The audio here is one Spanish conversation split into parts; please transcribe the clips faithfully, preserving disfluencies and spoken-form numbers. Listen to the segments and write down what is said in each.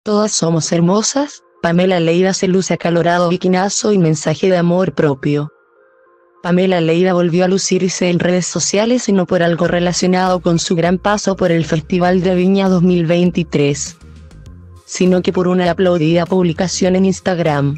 Todas somos hermosas. Pamela Leiva se luce acalorado bikinazo y mensaje de amor propio. Pamela Leiva volvió a lucirse en redes sociales y no por algo relacionado con su gran paso por el Festival de Viña dos mil veintitrés, sino que por una aplaudida publicación en Instagram.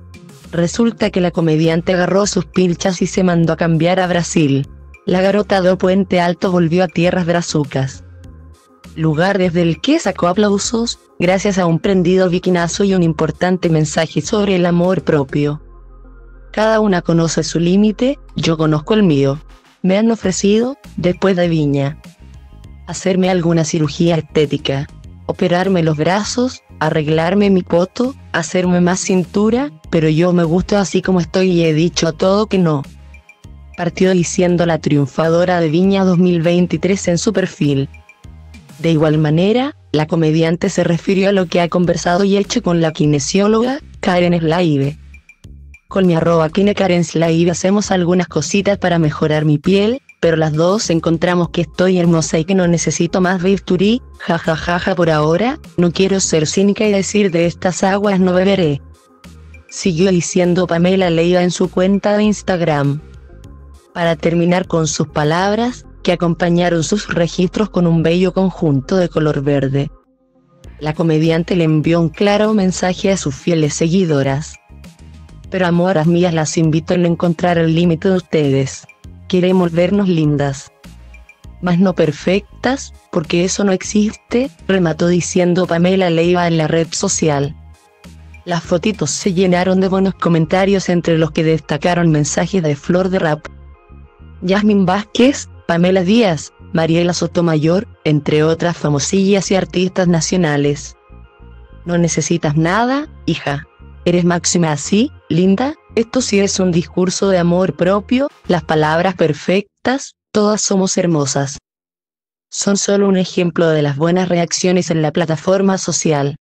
Resulta que la comediante agarró sus pilchas y se mandó a cambiar a Brasil. La garota do Puente Alto volvió a tierras brazucas, lugar desde el que sacó aplausos, gracias a un prendido bikinazo y un importante mensaje sobre el amor propio. Cada una conoce su límite, yo conozco el mío. Me han ofrecido, después de Viña, hacerme alguna cirugía estética, operarme los brazos, arreglarme mi poto, hacerme más cintura, pero yo me gusto así como estoy y he dicho a todo que no. Partió diciendo la triunfadora de Viña dos mil veintitrés en su perfil. De igual manera, la comediante se refirió a lo que ha conversado y hecho con la kinesióloga, Karen Slaive. Con mi arroba kine Karen Slaive hacemos algunas cositas para mejorar mi piel, pero las dos encontramos que estoy hermosa y que no necesito más bisturí, jajajaja por ahora, no quiero ser cínica y decir de estas aguas no beberé. Siguió diciendo Pamela Leiva en su cuenta de Instagram. Para terminar con sus palabras, que acompañaron sus registros con un bello conjunto de color verde. La comediante le envió un claro mensaje a sus fieles seguidoras. Pero amoras mías, las invito a no encontrar el límite de ustedes. Queremos vernos lindas, mas no perfectas, porque eso no existe, remató diciendo Pamela Leiva en la red social. Las fotitos se llenaron de buenos comentarios, entre los que destacaron mensajes de Flor de Rap, Yasmín Vázquez, Pamela Díaz, Mariela Sotomayor, entre otras famosillas y artistas nacionales. No necesitas nada, hija. Eres máxima así, linda. Esto sí es un discurso de amor propio. Las palabras perfectas, todas somos hermosas, son solo un ejemplo de las buenas reacciones en la plataforma social.